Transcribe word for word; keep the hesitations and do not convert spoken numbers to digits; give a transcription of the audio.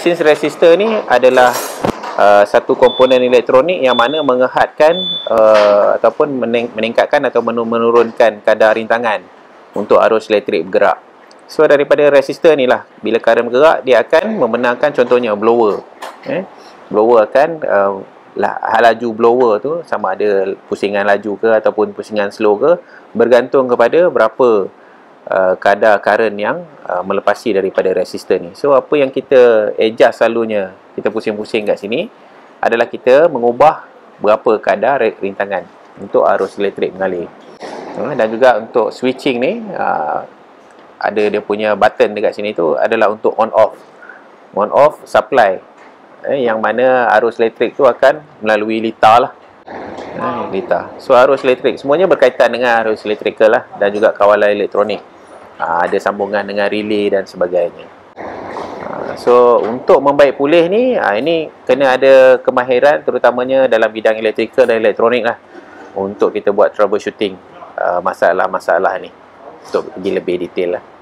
fluorescence resistor ni adalah uh, satu komponen elektronik yang mana mengehadkan uh, ataupun meningkatkan atau menurunkan kadar rintangan untuk arus elektrik bergerak. So daripada resistor ni lah, bila current bergerak, dia akan membenarkan contohnya blower. Eh? Blower akan uh, lah, laju blower tu sama ada pusingan laju ke ataupun pusingan slow ke, bergantung kepada berapa uh, kadar current yang uh, melepasi daripada resistor ni. So apa yang kita adjust selalunya, kita pusing-pusing kat sini adalah kita mengubah berapa kadar rintangan untuk arus elektrik mengalir. Uh, dan juga untuk switching ni uh, ada dia punya button dekat sini tu adalah untuk on off. On off supply. Eh, yang mana arus elektrik tu akan melalui litar lah. Eh, litar. So arus elektrik semuanya berkaitan dengan arus elektrikal lah, dan juga kawalan elektronik. Ha, ada sambungan dengan relay dan sebagainya. Ha, so untuk membaik pulih ni, ha, ini kena ada kemahiran terutamanya dalam bidang elektrikal dan elektronik lah, untuk kita buat troubleshooting masalah-masalah uh, ni, untuk pergi lebih detail lah.